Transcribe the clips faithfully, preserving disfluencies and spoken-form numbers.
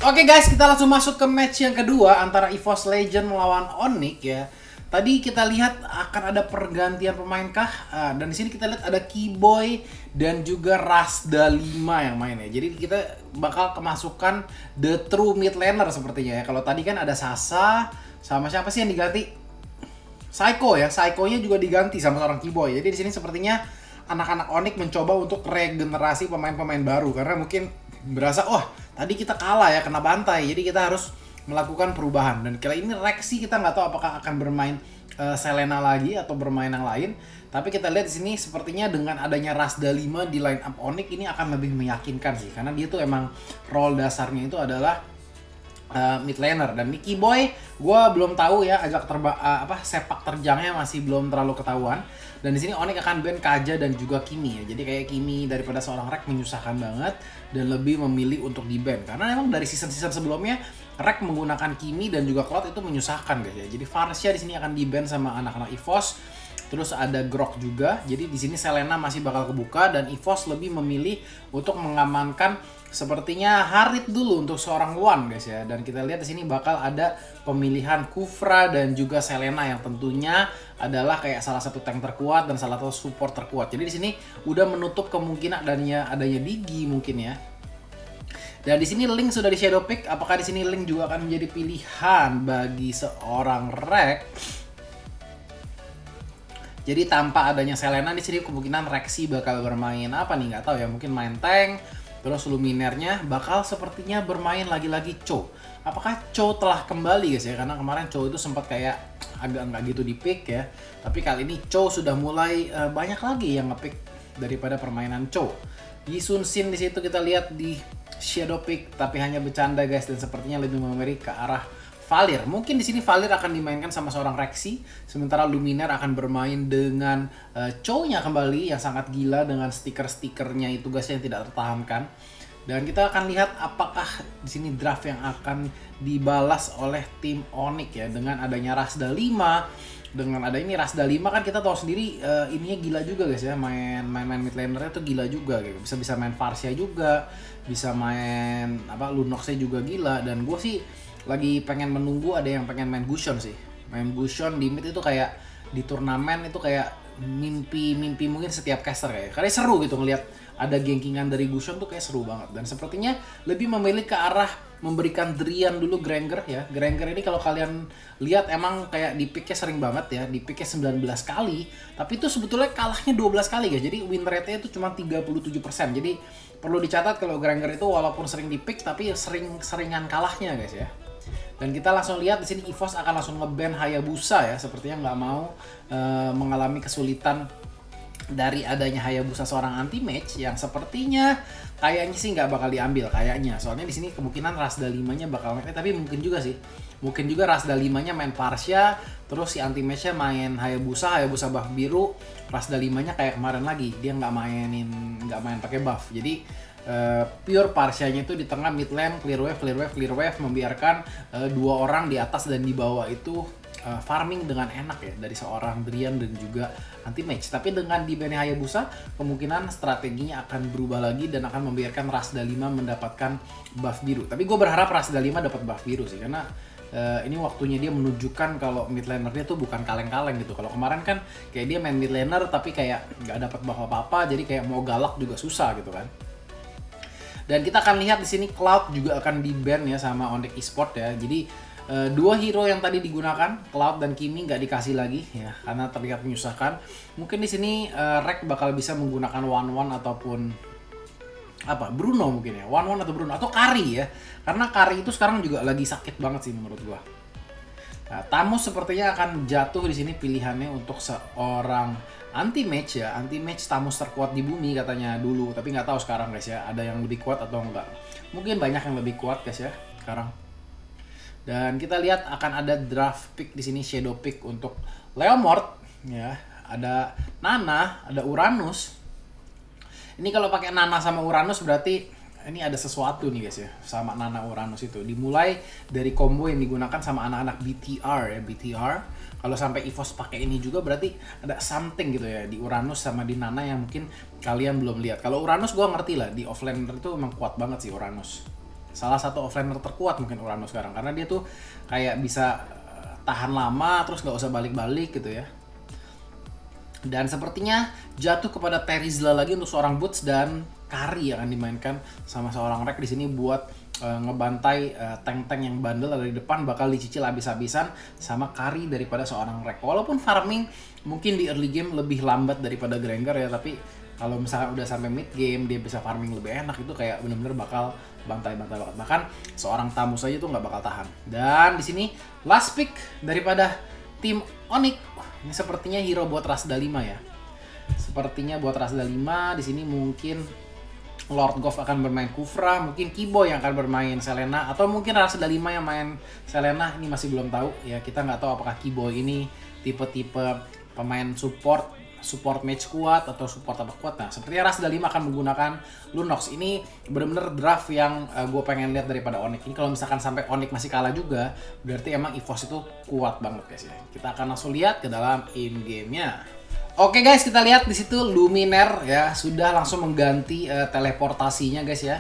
Oke guys, kita langsung masuk ke match yang kedua antara EVOS Legend melawan Onyx ya. Tadi kita lihat akan ada pergantian pemain kah? Uh, dan di sini kita lihat ada Keyboy dan juga Razda lima yang main ya. Jadi kita bakal kemasukan the true mid laner sepertinya ya. Kalau tadi kan ada Sasa sama siapa sih yang diganti? Psycho ya. Psycho-nya juga diganti sama seorang Keyboy. Jadi di sini sepertinya anak-anak Onyx mencoba untuk regenerasi pemain-pemain baru karena mungkin berasa, oh tadi kita kalah ya, kena bantai, jadi kita harus melakukan perubahan. Dan kali ini Rexy kita nggak tahu apakah akan bermain uh, Selena lagi atau bermain yang lain. Tapi kita lihat di sini sepertinya dengan adanya Razda lima di line up Onyx ini akan lebih meyakinkan sih, karena dia tuh emang role dasarnya itu adalah uh, mid laner. Dan Nicky Boy gue belum tahu ya, agak terba uh, apa sepak terjangnya masih belum terlalu ketahuan. Dan di sini Onyx akan ban Kaja dan juga Kimi ya. Jadi kayak Kimi daripada seorang Rek menyusahkan banget dan lebih memilih untuk di ban. Karena memang dari season-season sebelumnya Rek menggunakan Kimi dan juga Cloud itu menyusahkan guys ya. Jadi Varsha di sini akan di ban sama anak-anak EVOS. Terus ada Grok juga. Jadi di sini Selena masih bakal kebuka dan EVOS lebih memilih untuk mengamankan sepertinya Harit dulu untuk seorang One guys ya. Dan kita lihat di sini bakal ada pemilihan Kufra dan juga Selena yang tentunya adalah kayak salah satu tank terkuat dan salah satu support terkuat. Jadi di sini udah menutup kemungkinan adanya adanya Digi mungkin ya. Dan di sini Link sudah di shadow pick. Apakah di sini Link juga akan menjadi pilihan bagi seorang Rek? Jadi tanpa adanya Selena di sini kemungkinan Rexy bakal bermain apa nih, nggak tahu ya, mungkin main tank. Terus Luminernya bakal sepertinya bermain lagi-lagi Cho. Apakah Cho telah kembali guys ya? Karena kemarin Cho itu sempat kayak agak nggak gitu di pick ya. Tapi kali ini Cho sudah mulai uh, banyak lagi yang ngepick daripada permainan Cho. Yi Sun Sin di situ kita lihat di shadow pick, tapi hanya bercanda guys, dan sepertinya lebih memilih ke arah Valir. Mungkin di sini Valir akan dimainkan sama seorang Rexy, sementara Luminer akan bermain dengan uh, Cho-nya kembali yang sangat gila dengan stiker-stikernya itu guys yang tidak tertahankan. Dan kita akan lihat apakah di sini draft yang akan dibalas oleh tim Onyx ya, dengan adanya Razda lima. Dengan ada ini Razda lima kan kita tahu sendiri uh, ininya gila juga guys ya, main main main mid lanernya tuh gila juga gitu. Bisa bisa main Varsha juga, bisa main apa Lunoxnya juga gila. Dan gue sih lagi pengen menunggu ada yang pengen main Gusion sih. Main Gusion di mid itu kayak di turnamen itu kayak mimpi-mimpi mungkin setiap caster kayak. Karena seru gitu ngelihat ada gengkingan dari Gusion tuh kayak seru banget. Dan sepertinya lebih memilih ke arah memberikan Drian dulu Granger ya. Granger ini kalau kalian lihat emang kayak di picknya sering banget ya. Di picknya sembilan belas kali. Tapi itu sebetulnya kalahnya dua belas kali guys. Jadi win rate-nya itu cuma tiga puluh tujuh persen. Jadi perlu dicatat kalau Granger itu walaupun sering di pick tapi sering-seringan kalahnya guys ya. Dan kita langsung lihat di sini EVOS akan langsung nge-ban Hayabusa ya, sepertinya nggak mau uh, mengalami kesulitan dari adanya Hayabusa seorang anti-match yang sepertinya kayaknya sih nggak bakal diambil kayaknya. Soalnya di sini kemungkinan Razda lima-nya bakal main, eh, tapi mungkin juga sih. Mungkin juga Razda lima-nya main Varsha, terus si anti-match-nya main Hayabusa, Hayabusa buff biru, Razda lima-nya kayak kemarin lagi, dia nggak mainin nggak main pakai buff. Jadi Uh, pure Varsha-nya itu di tengah mid lane, clear wave, clear wave, clear wave, membiarkan uh, dua orang di atas dan di bawah itu uh, farming dengan enak ya dari seorang Drian dan juga anti-match. Tapi dengan di ban Hayabusa, kemungkinan strateginya akan berubah lagi dan akan membiarkan Razda lima mendapatkan buff biru. Tapi gue berharap Razda lima dapat buff biru sih, karena Uh, ini waktunya dia menunjukkan kalau mid laner dia tuh bukan kaleng-kaleng gitu. Kalau kemarin kan kayak dia main mid laner tapi kayak nggak dapat buff apa-apa, jadi kayak mau galak juga susah gitu kan. Dan kita akan lihat di sini Cloud juga akan di-ban ya sama Onyx Esports ya. Jadi uh, dua hero yang tadi digunakan, Cloud dan Kimi, nggak dikasih lagi ya karena terlihat menyusahkan. Mungkin di sini uh, Rek bakal bisa menggunakan one one ataupun apa Bruno mungkin ya, one one atau Bruno atau Kari ya. Karena Kari itu sekarang juga lagi sakit banget sih menurut gua. Nah, Tamus sepertinya akan jatuh di sini pilihannya untuk seorang anti-match ya. Anti-match Tamus terkuat di bumi katanya dulu, tapi nggak tahu sekarang guys ya, ada yang lebih kuat atau enggak. Mungkin banyak yang lebih kuat guys ya sekarang. Dan kita lihat akan ada draft pick di sini, shadow pick untuk Leomord ya. Ada Nana, ada Uranus. Ini kalau pakai Nana sama Uranus berarti ini ada sesuatu nih guys ya sama Nana Uranus itu. Dimulai dari combo yang digunakan sama anak-anak B T R ya, B T R. Kalau sampai EVOS pakai ini juga berarti ada something gitu ya di Uranus sama di Nana yang mungkin kalian belum lihat. Kalau Uranus gue ngerti lah, di offlaner itu emang kuat banget sih Uranus. salah satu offlaner terkuat mungkin Uranus sekarang, karena dia tuh kayak bisa uh, tahan lama terus nggak usah balik-balik gitu ya. Dan sepertinya jatuh kepada Terizla lagi untuk seorang Boots, dan Kari yang akan dimainkan sama seorang Rek di sini buat uh, ngebantai uh, tank-tank yang bandel ada di depan, bakal dicicil habis-habisan sama Kari daripada seorang Rek. Walaupun farming mungkin di early game lebih lambat daripada Granger ya, tapi kalau misalkan udah sampai mid game dia bisa farming lebih enak, itu kayak bener-bener bakal bantai-bantai banget. Bahkan seorang tamu saja tuh nggak bakal tahan. Dan di sini last pick daripada tim Onyx. Ini sepertinya hero buat Rasda lima ya. Sepertinya buat Rasda lima di sini mungkin Lord Goff akan bermain Kufra, mungkin Kiboy yang akan bermain Selena, atau mungkin Rasda lima yang main Selena. Ini masih belum tahu ya. Kita nggak tahu apakah Kiboy ini tipe-tipe pemain support support match kuat atau support apa kuat. Nah, sepertinya Rasda lima akan menggunakan Lunox. Ini bener-bener draft yang uh, gue pengen lihat daripada Onyx. Ini kalau misalkan sampai Onyx masih kalah juga, berarti emang EVOS itu kuat banget guys ya. Kita akan langsung lihat ke dalam in game-nya. Oke guys, kita lihat di situ Luminaire ya sudah langsung mengganti uh, teleportasinya guys ya.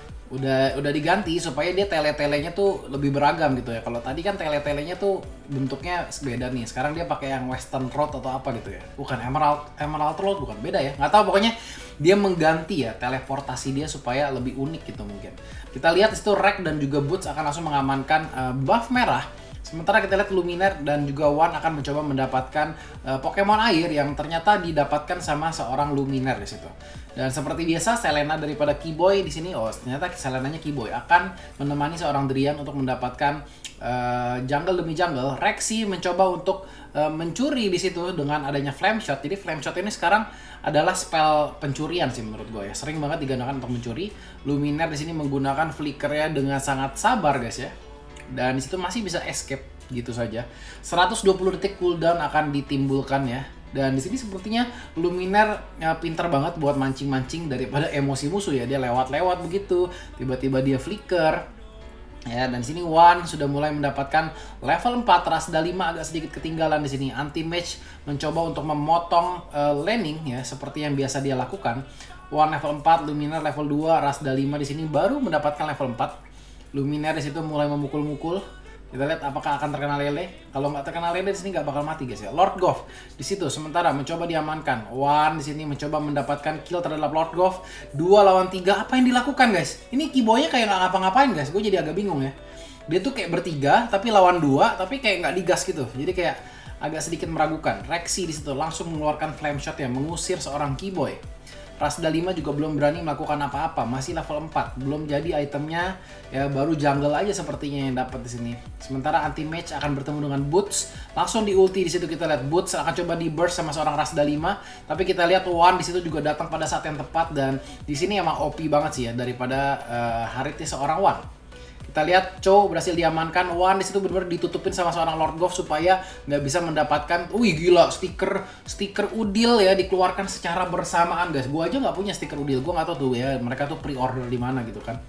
Udah udah diganti supaya dia tele-telenya tuh lebih beragam gitu ya. Kalau tadi kan tele-telenya tuh bentuknya beda nih. Sekarang dia pakai yang Western Road atau apa gitu ya. Bukan Emerald Emerald Road, bukan, beda ya. Nggak tahu, pokoknya dia mengganti ya teleportasi dia supaya lebih unik gitu mungkin. Kita lihat di situ Rek dan juga Boots akan langsung mengamankan uh, buff merah. Sementara kita lihat Luminaire dan juga Wan akan mencoba mendapatkan uh, Pokemon air yang ternyata didapatkan sama seorang Luminaire di situ. Dan seperti biasa Selena daripada Kiboy di sini, oh ternyata Selenanya Kiboy akan menemani seorang Drian untuk mendapatkan uh, jungle demi jungle. Rexy mencoba untuk uh, mencuri di situ dengan adanya Flame Shot. Jadi Flame Shot ini sekarang adalah spell pencurian sih menurut gue ya. Sering banget digunakan untuk mencuri. Luminaire di sini menggunakan flickernya dengan sangat sabar guys ya. Dan disitu masih bisa escape gitu saja. seratus dua puluh detik cooldown akan ditimbulkan ya. Dan di sini sepertinya Luminaire ya, pintar banget buat mancing-mancing daripada emosi musuh ya. Dia lewat-lewat begitu, tiba-tiba dia flicker. Ya, dan di sini Wan sudah mulai mendapatkan level empat, Rasda lima agak sedikit ketinggalan di sini. Anti-match mencoba untuk memotong uh, laning ya seperti yang biasa dia lakukan. Wan level empat, Luminaire level dua, Rasda lima di sini baru mendapatkan level empat. Luminaire di situ mulai memukul-mukul. Kita lihat apakah akan terkena lele. Kalau nggak terkena lele di sini nggak bakal mati guys ya. Lord Goff di situ sementara mencoba diamankan. Wan di sini mencoba mendapatkan kill terhadap Lord Goff. Dua lawan tiga. Apa yang dilakukan guys? Ini Kiboynya kayak nggak ngapa-ngapain guys. Gue jadi agak bingung ya. Dia tuh kayak bertiga tapi lawan dua tapi kayak nggak digas gitu. Jadi kayak agak sedikit meragukan. Rexy di situ langsung mengeluarkan flame shot yang mengusir seorang Kiboy. Rasda lima juga belum berani melakukan apa-apa, masih level empat, belum jadi itemnya, ya baru jungle aja sepertinya yang dapat di sini. Sementara anti match akan bertemu dengan Boots, langsung di ulti di situ kita lihat Boots akan coba di burst sama seorang Rasda lima, tapi kita lihat Wan di situ juga datang pada saat yang tepat dan di sini emang O P banget sih ya daripada uh, Harith seorang Wan. Kita lihat Cho berhasil diamankan, Wan di situ benar-benar ditutupin sama seorang Lord Goff supaya nggak bisa mendapatkan, wih gila, stiker stiker Udil ya dikeluarkan secara bersamaan guys. Gua aja nggak punya stiker Udil, gua nggak tahu tuh ya mereka tuh pre-order di mana gitu kan.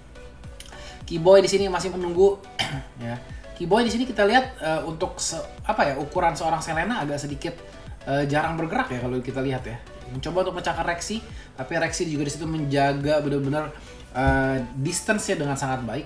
Kiboy di sini masih menunggu ya. Kiboy di sini kita lihat uh, untuk se apa ya ukuran seorang Selena agak sedikit uh, jarang bergerak ya kalau kita lihat ya. Mencoba untuk mencakar Rexy, tapi Rexy juga di situ menjaga benar-benar uh, distance-nya dengan sangat baik.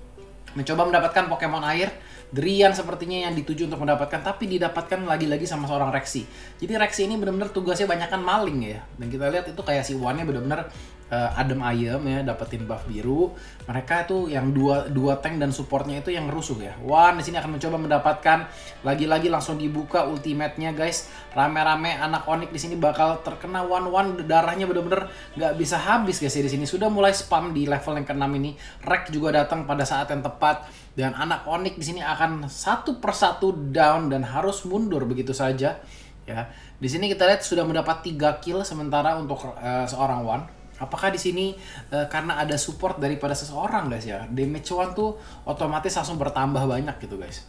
Mencoba mendapatkan Pokemon air, Drian sepertinya yang dituju untuk mendapatkan, tapi didapatkan lagi-lagi sama seorang Rexy. Jadi Rexy ini benar-benar tugasnya banyakkan maling ya. Dan kita lihat itu kayak si Wan-nya benar-benar uh, adem ayem ya, dapetin buff biru. Mereka itu yang dua dua tank dan supportnya itu yang rusuh ya. Wan di sini akan mencoba mendapatkan lagi-lagi langsung dibuka ultimate-nya guys. Rame-rame anak Onyx di sini bakal terkena Wan-Wan, darahnya benar-benar nggak bisa habis guys ya di sini. Sudah mulai spam di level yang keenam ini. Rek juga datang pada saat yang tepat dan anak Onyx di sini akan satu persatu down dan harus mundur begitu saja ya. Di sini kita lihat sudah mendapat tiga kill sementara untuk uh, seorang Wan. Apakah di sini uh, karena ada support daripada seseorang guys ya, damage Wan tuh otomatis langsung bertambah banyak gitu guys.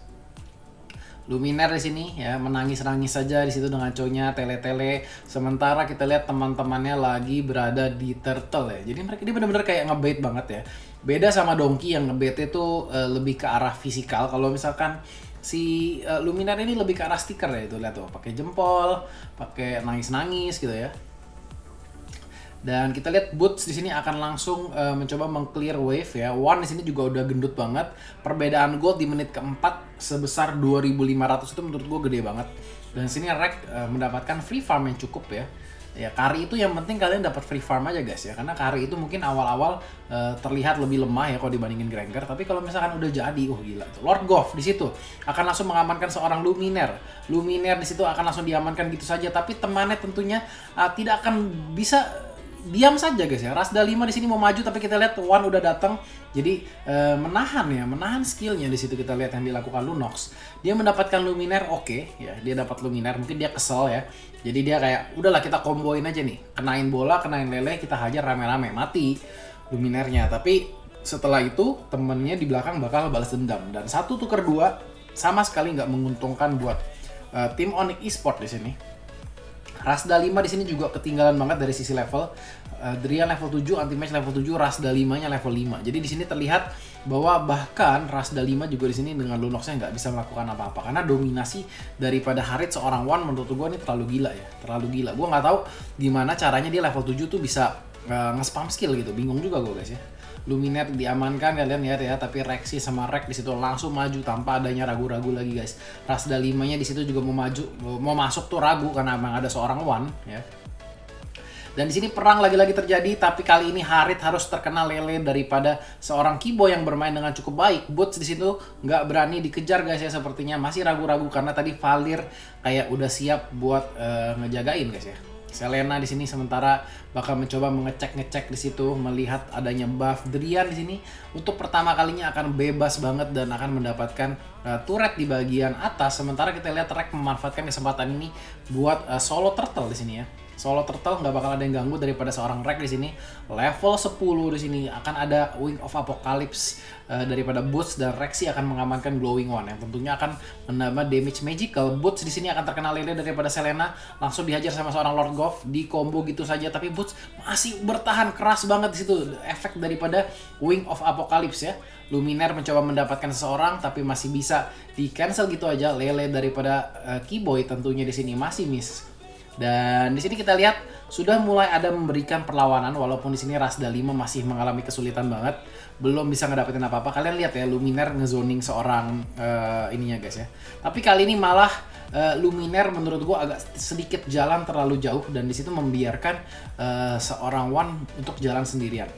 Luminaire di sini ya menangis-nangis saja di situ dengan conya tele-tele. Sementara kita lihat teman-temannya lagi berada di turtle ya. Jadi mereka ini benar-benar kayak ngebait banget ya. Beda sama Donkey yang ngebait itu uh, lebih ke arah fisikal. Kalau misalkan si uh, Luminaire ini lebih ke arah stiker ya, itu lihat tuh pakai jempol, pakai nangis-nangis gitu ya. Dan kita lihat Boots di sini akan langsung uh, mencoba mengclear wave ya. One di sini juga udah gendut banget. Perbedaan gold di menit keempat sebesar dua ribu lima ratus itu menurut gue gede banget. Dan di sini Rek uh, mendapatkan free farm yang cukup ya. Ya carry itu yang penting kalian dapat free farm aja guys ya, karena carry itu mungkin awal-awal uh, terlihat lebih lemah ya kalau dibandingin Granger, tapi kalau misalkan udah jadi, oh gila tuh. Lord Goff di situ akan langsung mengamankan seorang Luminer. Luminer di situ akan langsung diamankan gitu saja, tapi temannya tentunya uh, tidak akan bisa diam saja guys ya. Rasda lima di sini mau maju, tapi kita lihat One udah datang. Jadi uh, menahan ya, menahan skillnya di situ kita lihat yang dilakukan Lunox. Dia mendapatkan Luminer, oke okay, ya, dia dapat Luminer, mungkin dia kesel ya. Jadi dia kayak udahlah kita komboin aja nih, kenain bola, kenain lele, kita hajar rame-rame, mati Luminernya. Tapi setelah itu temennya di belakang bakal balas dendam, dan satu tuker dua sama sekali nggak menguntungkan buat uh, tim Onyx Esports di sini. Rasda lima di sini juga ketinggalan banget dari sisi level. Uh, Drian level tujuh, Anti-Match level tujuh, Rasda lima-nya level lima. Jadi di sini terlihat bahwa bahkan Rasda lima juga di sini dengan Lunox-nya nggak bisa melakukan apa-apa, karena dominasi daripada Harit seorang One menurut gue ini terlalu gila ya, terlalu gila. Gue nggak tahu gimana caranya dia level tujuh tuh bisa uh, nge-spam skill gitu. Bingung juga gue guys ya. Luminer diamankan kalian lihat ya, tapi Rexy sama Rek di situ langsung maju tanpa adanya ragu-ragu lagi guys. Rasda lima-nya di situ juga mau maju, mau masuk tuh ragu karena memang ada seorang One ya. Dan di sini perang lagi-lagi terjadi, tapi kali ini Harit harus terkena lele daripada seorang Kibo yang bermain dengan cukup baik. Boots di situ nggak berani dikejar guys ya, sepertinya masih ragu-ragu karena tadi Valir kayak udah siap buat uh, ngejagain guys ya. Selena di sini sementara bakal mencoba mengecek-ngecek di situ, melihat adanya buff. Drian di sini untuk pertama kalinya akan bebas banget dan akan mendapatkan uh, turret di bagian atas. Sementara kita lihat Rek memanfaatkan kesempatan ini buat uh, solo turtle di sini ya. Solo turtle nggak bakal ada yang ganggu daripada seorang Rek di sini. Level sepuluh di sini akan ada Wing of Apocalypse uh, daripada Boots, dan Rexy akan mengamankan Glowing One yang tentunya akan menambah damage magical. Boots di sini akan terkena lele daripada Selena, langsung dihajar sama seorang Lord Goff, di combo gitu saja, tapi Boots masih bertahan keras banget di situ. Efek daripada Wing of Apocalypse ya. Luminer mencoba mendapatkan seseorang tapi masih bisa di cancel gitu aja. Lele daripada uh, Keyboy tentunya di sini masih miss. Dan di sini kita lihat sudah mulai ada memberikan perlawanan, walaupun di sini Rasda lima masih mengalami kesulitan banget, belum bisa ngedapetin apa-apa. Kalian lihat ya, Luminer ngezoning seorang uh, ininya guys ya. Tapi kali ini malah uh, Luminer menurut gua agak sedikit jalan terlalu jauh, dan di situ membiarkan uh, seorang One untuk jalan sendirian.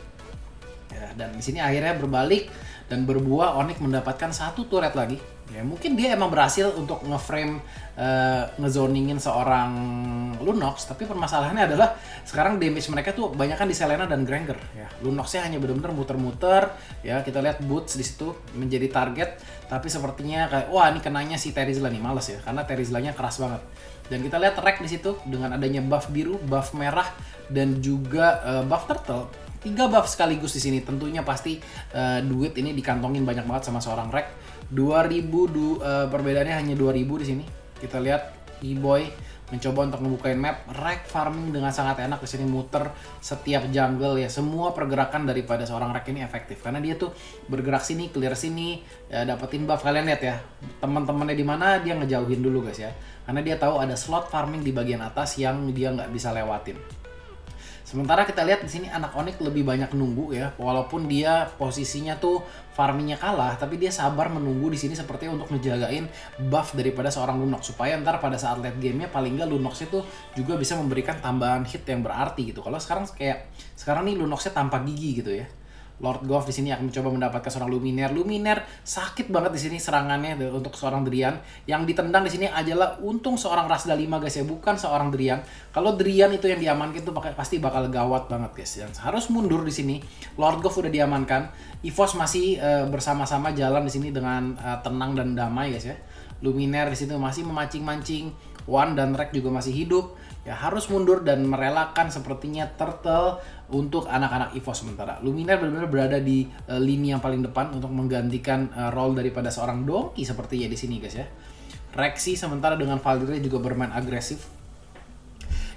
Ya, dan di sini akhirnya berbalik dan berbuah Onyx mendapatkan satu turret lagi. Ya, mungkin dia emang berhasil untuk nge-frame uh, ngezoningin seorang Lunox, tapi permasalahannya adalah sekarang damage mereka tuh banyakan di Selena dan Granger ya. Lunoxnya hanya benar-benar muter-muter ya. Kita lihat Boots di situ menjadi target, tapi sepertinya kayak wah ini kenanya si Terizla nih, males ya, karena Terizlanya keras banget. Dan kita lihat Rek di situ dengan adanya buff biru, buff merah, dan juga uh, buff turtle. Tiga buff sekaligus di sini, tentunya pasti uh, duit ini dikantongin banyak banget sama seorang Rek. dua ribu du, uh, perbedaannya hanya dua ribu di sini. Kita lihat E-Boy mencoba untuk membukain map. Rek farming dengan sangat enak di sini, muter setiap jungle ya. Semua pergerakan daripada seorang Rek ini efektif karena dia tuh bergerak sini, clear sini, ya, dapetin buff. Kalian lihat ya, teman-temannya di mana dia ngejauhin dulu guys ya. Karena dia tahu ada slot farming di bagian atas yang dia nggak bisa lewatin. Sementara kita lihat di sini anak Onyx lebih banyak nunggu ya, walaupun dia posisinya tuh farmingnya kalah, tapi dia sabar menunggu di sini sepertinya untuk ngejagain buff daripada seorang Lunox, supaya ntar pada saat late gamenya paling nggak Lunox itu juga bisa memberikan tambahan hit yang berarti gitu. Kalau sekarang kayak sekarang nih Lunoxnya tanpa gigi gitu ya. Lord Goff di sini akan mencoba mendapatkan seorang Luminer. Luminer sakit banget di sini serangannya untuk seorang Drian. Yang ditendang di sini adalah untung seorang Rasda lima guys ya, bukan seorang Drian. Kalau Drian itu yang diamankan itu pasti bakal gawat banget guys. Yang harus mundur di sini. Lord Goff udah diamankan. EVOS masih uh, bersama-sama jalan di sini dengan uh, tenang dan damai guys ya. Luminer di situ masih memancing-mancing. One dan Rek juga masih hidup. Ya harus mundur dan merelakan sepertinya turtle untuk anak-anak EVOS sementara. Luminer benar-benar berada di uh, lini yang paling depan untuk menggantikan uh, role daripada seorang Donkey sepertinya di sini guys ya. Rexy sementara dengan Valkyrie juga bermain agresif.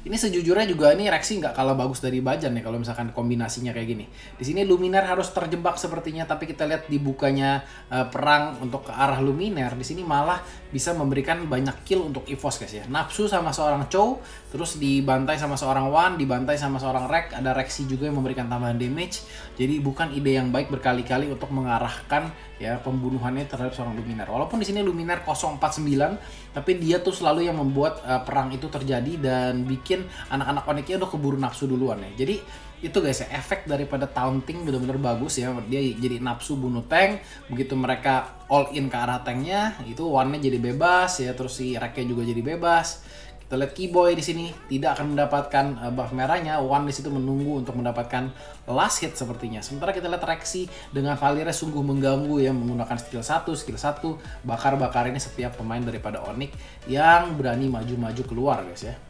Ini sejujurnya juga ini Rexy nggak kalah bagus dari Bajan ya kalau misalkan kombinasinya kayak gini. Di sini Luminaire harus terjebak sepertinya, tapi kita lihat dibukanya uh, perang untuk ke arah Luminaire. Di sini malah bisa memberikan banyak kill untuk EVOS guys ya. Nafsu sama seorang Chow, terus dibantai sama seorang Wan, dibantai sama seorang Rek. Ada Rexy juga yang memberikan tambahan damage. Jadi bukan ide yang baik berkali-kali untuk mengarahkan ya pembunuhannya terhadap seorang Luminaire. Walaupun di sini Luminaire nol empat sembilan, tapi dia tuh selalu yang membuat uh, perang itu terjadi dan bikin anak-anak Onyxnya udah keburu nafsu duluan ya. Jadi itu guys ya, efek daripada taunting bener-bener bagus ya. Dia jadi nafsu bunuh tank, begitu mereka all in ke arah tanknya, itu One-nya jadi bebas ya, terus si Reknya juga jadi bebas. Kita lihat Keyboy di sini tidak akan mendapatkan uh, buff merahnya. One di situ menunggu untuk mendapatkan last hit sepertinya. Sementara kita lihat Rexy dengan Valeria sungguh mengganggu ya, menggunakan skill satu, skill satu, bakar-bakar ini setiap pemain daripada Onyx yang berani maju-maju keluar guys ya.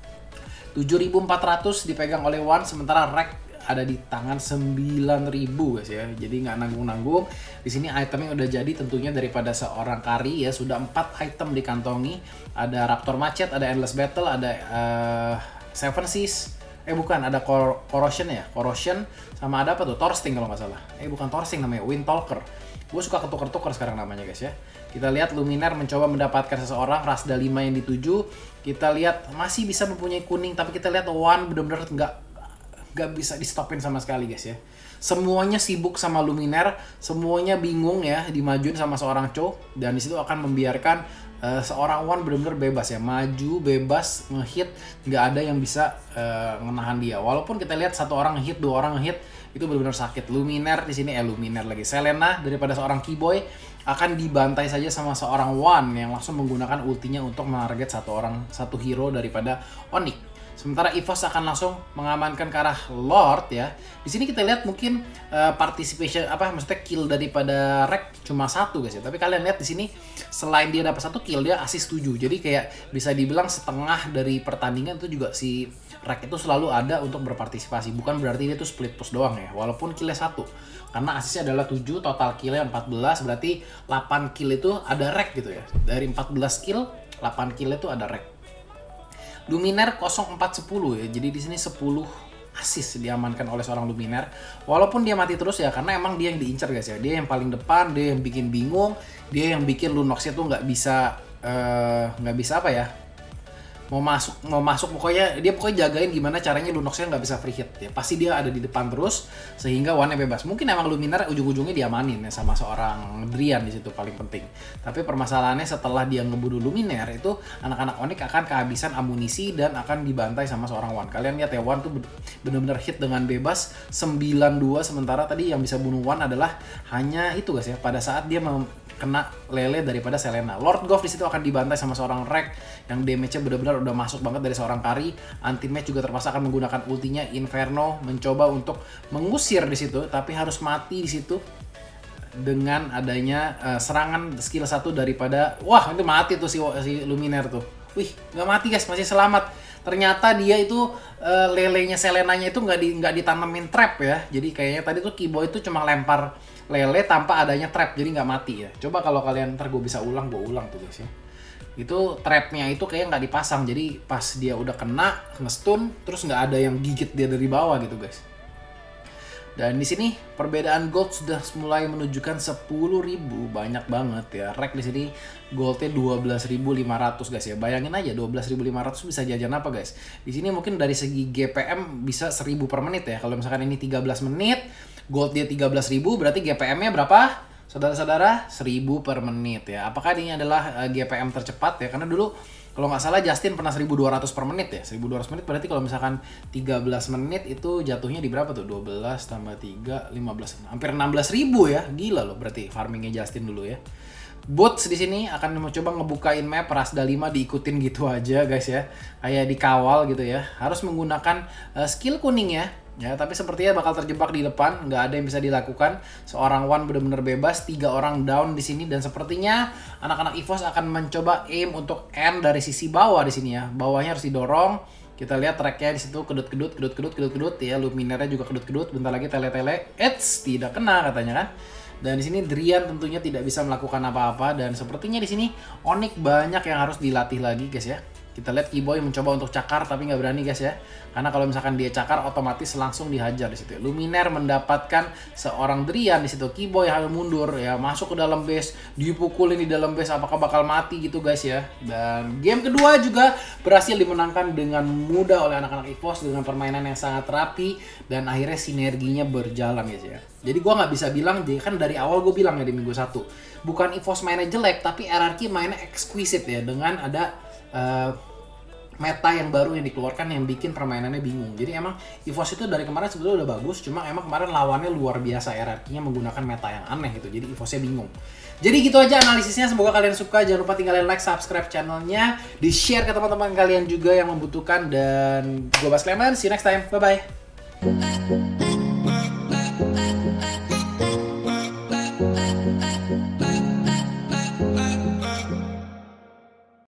tujuh ribu empat ratus dipegang oleh One, sementara Rek ada di tangan sembilan ribu guys ya. Jadi nggak nanggung-nanggung. Di sini itemnya udah jadi tentunya daripada seorang Kari ya. Sudah empat item dikantongi. Ada Raptor Macet, ada Endless Battle, ada uh, Seven Seas. Eh bukan, ada Cor Corrosion ya. Corrosion sama ada apa tuh? Thorsting kalau nggak salah. Eh bukan Thorsting namanya, Wind Talker. Gue suka ketukar-tukar sekarang namanya guys ya. Kita lihat Luminaire mencoba mendapatkan seseorang, Rasda lima yang dituju. Kita lihat masih bisa mempunyai kuning, tapi kita lihat One bener-bener nggak nggak bisa di stopin sama sekali guys ya. Semuanya sibuk sama Luminaire, semuanya bingung ya dimajuin sama seorang Chow, dan disitu akan membiarkan uh, seorang One bener-bener bebas ya, maju bebas ngehit, nggak ada yang bisa uh, menahan dia. Walaupun kita lihat satu orang ngehit, dua orang ngehit, itu benar-benar sakit. Luminaire di sini eh Luminaire lagi Selena daripada seorang Keyboy akan dibantai saja sama seorang One yang langsung menggunakan ultinya untuk menarget satu orang, satu hero daripada Onyx. Sementara EVOS akan langsung mengamankan ke arah Lord ya. Di sini kita lihat mungkin uh, participation apa maksudnya kill daripada Rek cuma satu guys ya. Tapi kalian lihat di sini selain dia dapat satu kill, dia assist tujuh. Jadi kayak bisa dibilang setengah dari pertandingan itu juga si Rek itu selalu ada untuk berpartisipasi. Bukan berarti dia tuh split push doang ya. Walaupun killnya satu. Karena asisnya adalah tujuh, total killnya empat belas, berarti delapan kill itu ada Rek gitu ya. Dari empat belas kill, delapan kill itu ada Rek. Luminaire nol empat sepuluh ya, jadi di sini sepuluh assist diamankan oleh seorang Luminaire. Walaupun dia mati terus ya, karena emang dia yang diincar guys ya. Dia yang paling depan, dia yang bikin bingung, dia yang bikin Lunoxnya tuh nggak bisa nggak uh, bisa apa ya, mau masuk mau masuk pokoknya dia pokoknya jagain gimana caranya Lunoxnya nggak bisa free hit ya. Pasti dia ada di depan terus sehingga One-nya bebas. Mungkin emang Luminaire ujung-ujungnya diamanin ya sama seorang Drian di situ paling penting. Tapi permasalahannya setelah dia ngebunuh Luminaire itu anak-anak Onyx akan kehabisan amunisi dan akan dibantai sama seorang One. Kalian lihat ya, One tuh bener-bener hit dengan bebas sembilan dua, sementara tadi yang bisa bunuh One adalah hanya itu guys ya, pada saat dia kena lele daripada Selena. Lord Goff di situ akan dibantai sama seorang Rek yang damage-nya benar-benar udah masuk banget dari seorang Kari. Anti-match juga terpaksa akan menggunakan ultinya Inferno mencoba untuk mengusir di situ, tapi harus mati di situ dengan adanya uh, serangan skill satu daripada wah itu mati tuh si, si Luminaire tuh. Wih, nggak mati guys, masih selamat. Ternyata dia itu uh, lelenya Selenanya itu nggak di nggak ditanemin trap ya. Jadi kayaknya tadi tuh Keyboy itu cuma lempar lele tanpa adanya trap, jadi nggak mati ya. Coba kalau kalian ntar gue bisa ulang, gue ulang tuh guys ya. Itu trapnya itu kayak nggak dipasang, jadi pas dia udah kena ngestun, terus nggak ada yang gigit dia dari bawah gitu guys. Dan di sini perbedaan gold sudah mulai menunjukkan sepuluh ribu, banyak banget ya. Rek di sini goldnya dua belas ribu lima ratus guys ya. Bayangin aja dua belas ribu lima ratus bisa jajan apa guys. Di sini mungkin dari segi G P M bisa seribu per menit ya. Kalau misalkan ini tiga belas menit, gold dia tiga belas ribu, berarti G P M-nya berapa? Saudara-saudara, seribu per menit ya. Apakah ini adalah uh, G P M tercepat ya? Karena dulu kalau nggak salah Justin pernah seribu dua ratus per menit ya. seribu dua ratus menit berarti kalau misalkan tiga belas menit itu jatuhnya di berapa tuh? dua belas tambah tiga, lima belas. Hampir enam belas ribu ya. Gila loh berarti farmingnya Justin dulu ya. Boots di sini akan mencoba ngebukain map Rasda lima, diikutin gitu aja guys ya. Kayak dikawal gitu ya. Harus menggunakan uh, skill kuning ya. Ya, tapi sepertinya bakal terjebak di depan, nggak ada yang bisa dilakukan. Seorang One benar-benar bebas, tiga orang down di sini, dan sepertinya anak-anak EVOS akan mencoba aim untuk end dari sisi bawah di sini ya. Bawahnya harus didorong. Kita lihat tracknya di situ kedut-kedut, kedut-kedut, kedut-kedut ya. Luminaire juga kedut-kedut. Bentar lagi tele-tele. Eits, tidak kena katanya kan. Dan di sini Drian tentunya tidak bisa melakukan apa-apa, dan sepertinya di sini Onyx banyak yang harus dilatih lagi guys ya. Kita lihat Kiboy mencoba untuk cakar tapi nggak berani guys ya. Karena kalau misalkan dia cakar otomatis langsung dihajar di situ. Luminaire mendapatkan seorang Drian di situ. Kiboy harus mundur ya, masuk ke dalam base, dipukulin di dalam base, apakah bakal mati gitu guys ya. Dan game kedua juga berhasil dimenangkan dengan mudah oleh anak-anak EVOS dengan permainan yang sangat rapi dan akhirnya sinerginya berjalan guys ya. Jadi gue nggak bisa bilang, kan dari awal gue bilang ya di minggu satu, bukan EVOS mainnya jelek, tapi R R Q mainnya exquisite ya, dengan ada uh, meta yang baru yang dikeluarkan yang bikin permainannya bingung. Jadi emang EVOS itu dari kemarin sebetulnya udah bagus, cuma emang kemarin lawannya luar biasa, R R Q-nya menggunakan meta yang aneh gitu, jadi EVOS-nya bingung. Jadi gitu aja analisisnya, semoga kalian suka. Jangan lupa tinggalin like, subscribe channelnya, di-share ke teman-teman kalian juga yang membutuhkan. Dan gue Bas Clement, see you next time, bye-bye.